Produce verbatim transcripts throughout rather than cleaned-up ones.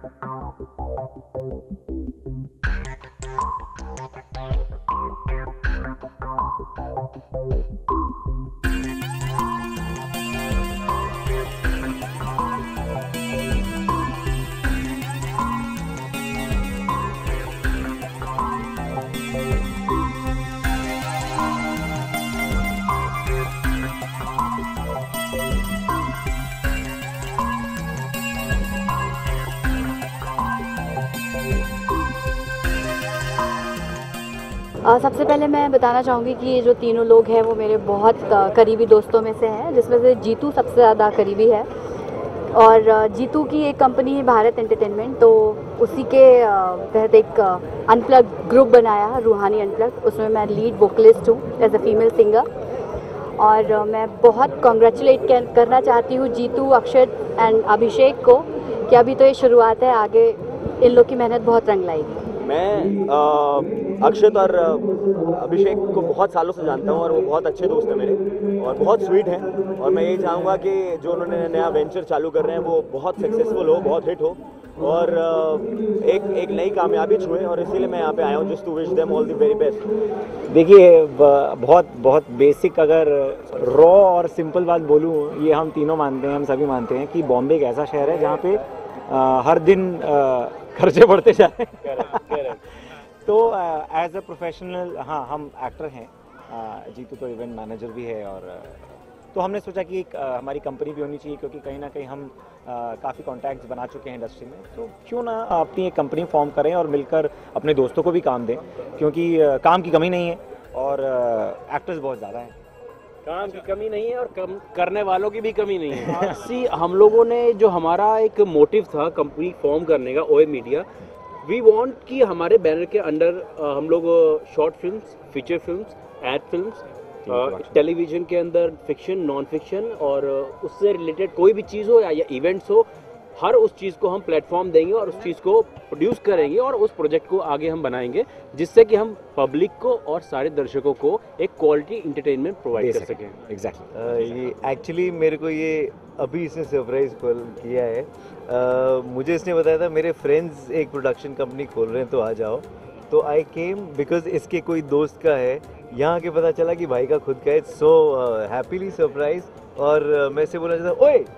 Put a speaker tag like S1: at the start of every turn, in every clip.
S1: Uh, सबसे पहले मैं बताना चाहूँगी कि ये जो तीनों लोग हैं वो मेरे बहुत करीबी दोस्तों में से हैं, जिसमें से जीतू सबसे ज़्यादा करीबी है। और जीतू की एक कंपनी है भारत एंटरटेनमेंट, तो उसी के तहत एक अनप्लग ग्रुप बनाया है, रूहानी अनप्लग। उसमें मैं लीड वोकलिस्ट हूँ एज अ फीमेल सिंगर। और मैं बहुत कॉन्ग्रेचुलेट करना चाहती हूँ जीतू, अक्षत एंड अभिषेक को कि अभी तो ये शुरुआत है, आगे इन लोग की मेहनत बहुत रंग लाएगी।
S2: मैं आ, अक्षत और अभिषेक को बहुत सालों से जानता हूँ और वो बहुत अच्छे दोस्त हैं मेरे और बहुत स्वीट हैं। और मैं यही चाहूँगा कि जो उन्होंने नया वेंचर चालू कर रहे हैं वो बहुत सक्सेसफुल हो, बहुत हिट हो और एक एक नई कामयाबी छुए। और इसीलिए मैं यहाँ पे आया हूँ just to wish them all the very best.
S3: देखिए, बहुत बहुत बेसिक अगर रॉ और सिंपल बात बोलूँ, ये हम तीनों मानते हैं, हम सभी मानते हैं कि बॉम्बे एक ऐसा शहर है जहाँ पे आ, हर दिन आ, खर्चे बढ़ते जा रहे हैं। तो एज अ प्रोफेशनल, हाँ, हम एक्टर हैं, जीतू तो इवेंट मैनेजर भी है। और तो हमने सोचा कि एक आ, हमारी कंपनी भी होनी चाहिए, क्योंकि कहीं ना कहीं हम काफ़ी कॉन्टैक्ट्स बना चुके हैं इंडस्ट्री में। तो क्यों ना अपनी एक कंपनी फॉर्म करें और मिलकर अपने दोस्तों को भी काम दें, क्योंकि आ, काम की कमी नहीं है और एक्टर्स बहुत ज़्यादा हैं।
S4: काम की कमी नहीं है और कम करने वालों की भी कमी नहीं है। सी हम लोगों ने जो हमारा एक मोटिव था कंपनी फॉर्म करने का, ओए मीडिया, वी वांट कि हमारे बैनर के अंडर हम लोग short films, feature films, ad films, television के अंदर फिक्शन, नॉन फिक्शन और उससे रिलेटेड कोई भी चीज़ हो या, या इवेंट्स हो, हर उस चीज़ को हम प्लेटफॉर्म देंगे और उस चीज़ को प्रोड्यूस करेंगे और उस प्रोजेक्ट को आगे हम बनाएंगे, जिससे कि हम पब्लिक को और सारे दर्शकों को एक क्वालिटी एंटरटेनमेंट प्रोवाइड कर सकें।
S3: एग्जैक्टली।
S5: ये एक्चुअली मेरे को ये अभी इसने सरप्राइज कॉल किया है। uh, मुझे इसने बताया था मेरे फ्रेंड्स एक प्रोडक्शन कंपनी खोल रहे हैं तो आ जाओ। तो आई केम बिकॉज इसके कोई दोस्त का है, यहाँ के पता चला कि भाई का खुद का है। So happily surprise. और uh, मैं इसे बोलना चाहता हूँ, ओए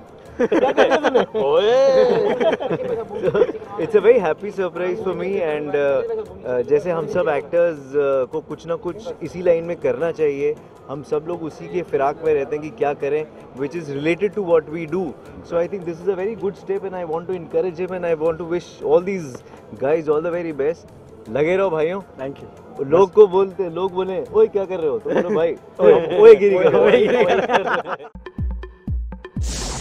S5: it's a very happy surprise for me. And जैसे हम सब एक्टर्स uh, को कुछ ना कुछ इसी लाइन में करना चाहिए, हम सब लोग उसी के फिराक में रहते हैं कि क्या करें which is related to what we do. So I think this is a very good step and I want to encourage him and I want to wish all these guys all the very best. लगे रहो भाइयों।
S3: Thank you.
S5: लोग को बोलते, लोग बोले ओए क्या कर रहे हो, तो बोलो भाई ओए गिरी करो।